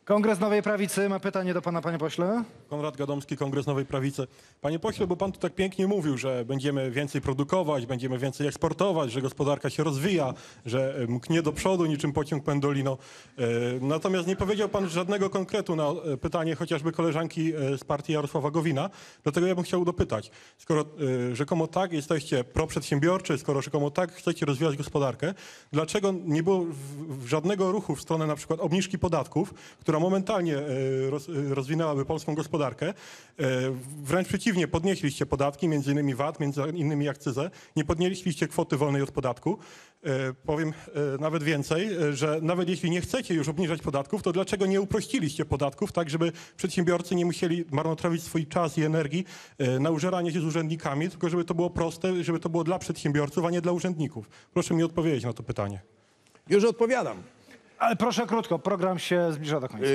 Kongres Nowej Prawicy ma pytanie do pana, panie pośle. Konrad Gadomski, Kongres Nowej Prawicy. Panie pośle, bo pan tu tak pięknie mówił, że będziemy więcej produkować, będziemy więcej eksportować, że gospodarka się rozwija, że mknie do przodu niczym pociąg pendolino. Natomiast nie powiedział pan żadnego konkretu na pytanie chociażby koleżanki z partii Jarosława Gowina. Dlatego ja bym chciał dopytać, skoro rzekomo tak jesteście proprzedsiębiorczy, skoro rzekomo tak chcecie rozwijać gospodarkę, dlaczego nie było żadnego ruchu w stronę na przykład obniżki podatków, która momentalnie rozwinęłaby polską gospodarkę. Wręcz przeciwnie, podnieśliście podatki, między innymi VAT, między innymi akcyzę. Nie podnieśliście kwoty wolnej od podatku. Powiem nawet więcej, że nawet jeśli nie chcecie już obniżać podatków, to dlaczego nie uprościliście podatków, tak żeby przedsiębiorcy nie musieli marnotrawić swój czas i energii na użeranie się z urzędnikami, tylko żeby to było proste, żeby to było dla przedsiębiorców, a nie dla urzędników. Proszę mi odpowiedzieć na to pytanie. Już odpowiadam. Ale proszę krótko, program się zbliża do końca.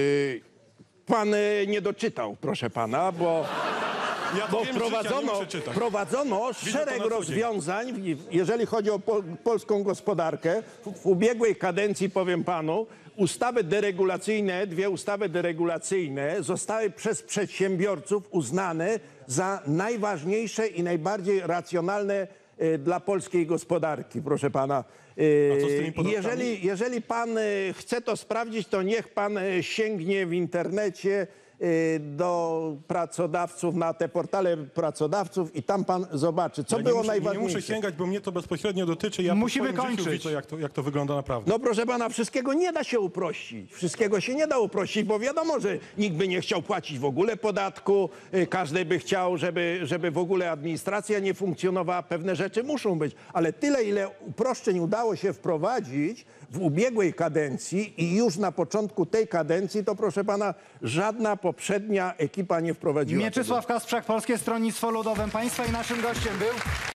Pan nie doczytał, proszę pana, bo Ja to wiem, że ja nie muszę czytać. prowadzono to szereg na co dzień. rozwiązań, jeżeli chodzi o polską gospodarkę. W ubiegłej kadencji, powiem panu, ustawy deregulacyjne, dwie ustawy deregulacyjne zostały przez przedsiębiorców uznane za najważniejsze i najbardziej racjonalne dla polskiej gospodarki, proszę pana. A co z tymi podatkami? Jeżeli pan chce to sprawdzić, to niech pan sięgnie w internecie do pracodawców, na te portale pracodawców i tam pan zobaczy, co było najważniejsze. Nie muszę sięgać, bo mnie to bezpośrednio dotyczy. Ja Musimy po swoim życiu kończyć. widzę, jak to wygląda naprawdę. No proszę pana, wszystkiego nie da się uprościć. Wszystkiego się nie da uprościć, bo wiadomo, że nikt by nie chciał płacić w ogóle podatku, każdy by chciał, żeby w ogóle administracja nie funkcjonowała. Pewne rzeczy muszą być, ale tyle, ile uproszczeń udało się wprowadzić w ubiegłej kadencji i już na początku tej kadencji, to proszę pana, żadna poprzednia ekipa nie wprowadziła. Mieczysław Kasprzak, Polskie Stronnictwo Ludowe. Państwa i naszym gościem był